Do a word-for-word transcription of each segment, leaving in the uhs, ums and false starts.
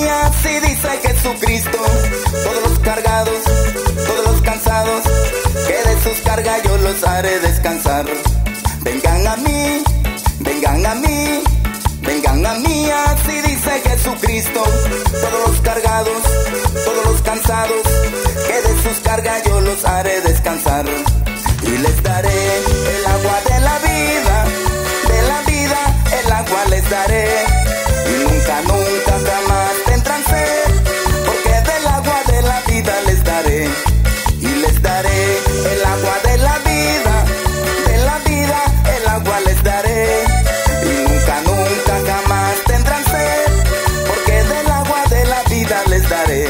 mí, así dice Jesucristo. Todos los cargados, todos los cansados, que de sus cargas yo los haré descansar. Vengan a mí, vengan a mí, vengan a mí, así dice Jesucristo. Todos los cargados, todos los cansados, que de sus cargas yo los haré descansar. Y les daré el agua de la vida, de la vida, el agua les daré. Y nunca, nunca, jamás tendrán sed, porque del agua de la vida les daré. Y les daré el agua de la vida, de la vida, el agua les daré. Y nunca, nunca, jamás tendrán sed, porque del agua de la vida les daré.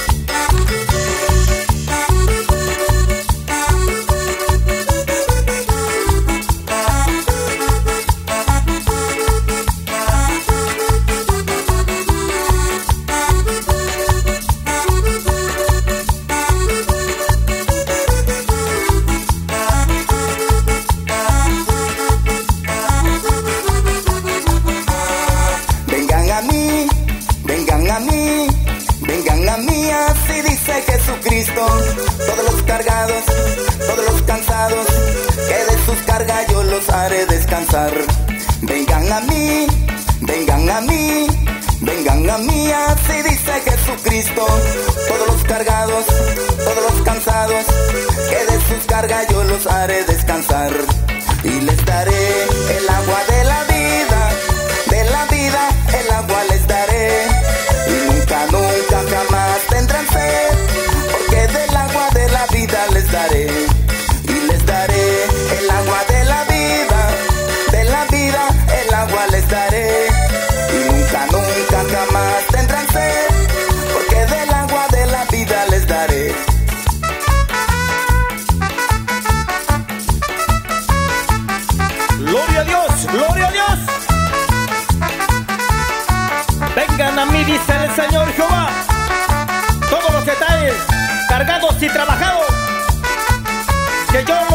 Jesucristo, todos los cargados, todos los cansados, que de sus cargas yo los haré descansar. Vengan a mí, vengan a mí, vengan a mí, así dice Jesucristo. Todos los cargados, todos los cansados, que de sus cargas yo los haré descansar. Y les daré el agua de la vida, de la vida, el agua les daré. Y nunca, nunca, jamás tendrán sed, porque del agua de la vida les daré. Y les daré el agua de la vida, de la vida, el agua les daré. Y nunca, nunca, jamás tendrán sed, porque del agua de la vida les daré. Gloria a Dios, gloria a Dios. Vengan a mí, dice el Señor Jehová, todos los que estáis cargados y trabajados, que yo